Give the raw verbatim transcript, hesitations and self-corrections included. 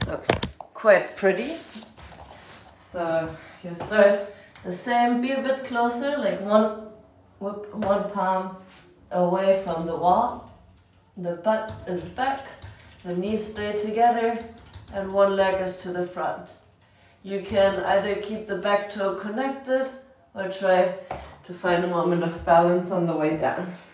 Looks quite pretty. So you start the same, be a bit closer, like one, whip one palm away from the wall. The butt is back, the knees stay together, and one leg is to the front. You can either keep the back toe connected or try to find a moment of balance on the way down.